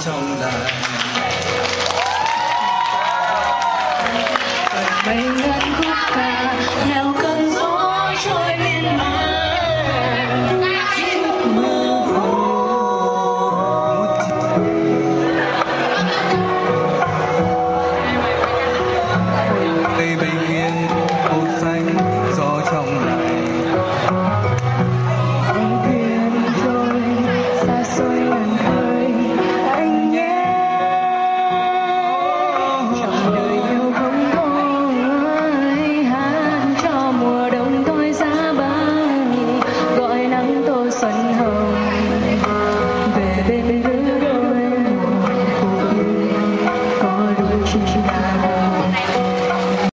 trong đài. Bay ngân khúc ca theo cơn gió trôi miên man, giấc mơ hồ. Cây bình yên màu xanh gió trong lành, Dòng thuyền trôi xa xôi.